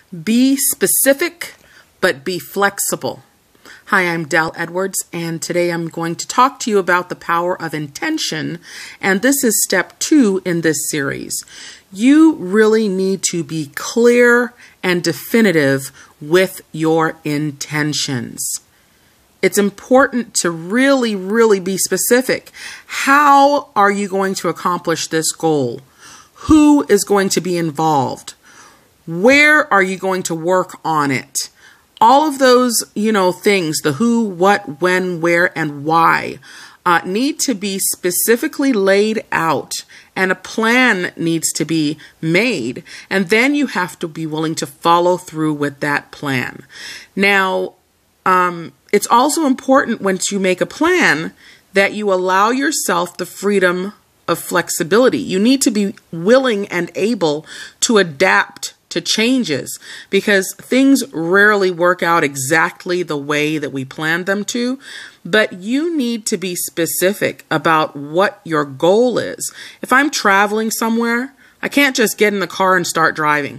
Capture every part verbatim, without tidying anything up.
Be specific, but be flexible. Hi, I'm Dal Edwards, and today I'm going to talk to you about the power of intention, and this is step two in this series. You really need to be clear and definitive with your intentions. It's important to really, really be specific. How are you going to accomplish this goal? Who is going to be involved? Where are you going to work on it? All of those, you know, things, the who, what, when, where, and why, uh, need to be specifically laid out, and a plan needs to be made, and then you have to be willing to follow through with that plan. Now, um, it's also important once you make a plan that you allow yourself the freedom of flexibility. You need to be willing and able to adapt to changes, because things rarely work out exactly the way that we planned them to, but you need to be specific about what your goal is. If I'm traveling somewhere, I can't just get in the car and start driving.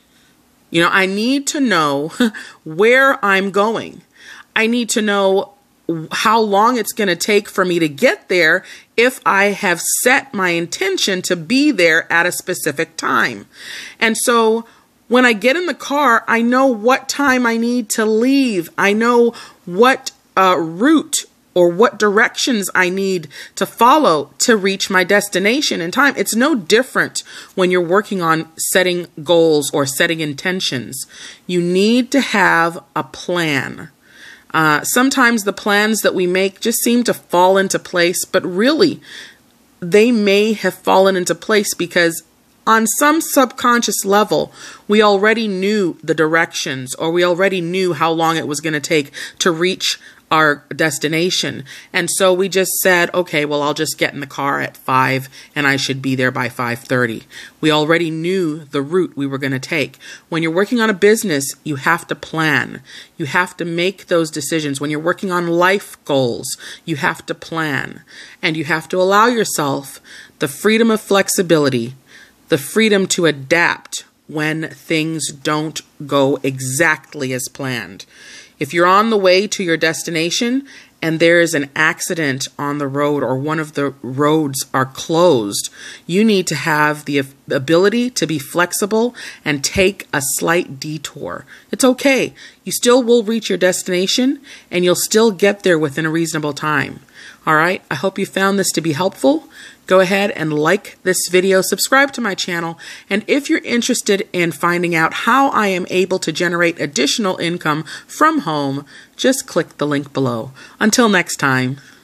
You know, I need to know where I'm going. I need to know how long it's going to take for me to get there if I have set my intention to be there at a specific time. And so when I get in the car, I know what time I need to leave. I know what uh, route or what directions I need to follow to reach my destination in time. It's no different when you're working on setting goals or setting intentions. You need to have a plan. Uh, sometimes the plans that we make just seem to fall into place, but really they may have fallen into place because on some subconscious level, we already knew the directions, or we already knew how long it was going to take to reach our destination. And so we just said, okay, well, I'll just get in the car at five and I should be there by five thirty. We already knew the route we were going to take. When you're working on a business, you have to plan. You have to make those decisions. When you're working on life goals, you have to plan. And you have to allow yourself the freedom of flexibility, the freedom to adapt when things don't go exactly as planned. If you're on the way to your destination and there is an accident on the road, or one of the roads are closed, you need to have the ability to be flexible and take a slight detour. It's okay. You still will reach your destination and you'll still get there within a reasonable time. All right, I hope you found this to be helpful. Go ahead and like this video, subscribe to my channel, and if you're interested in finding out how I am able to generate additional income from home, just click the link below. Until next time.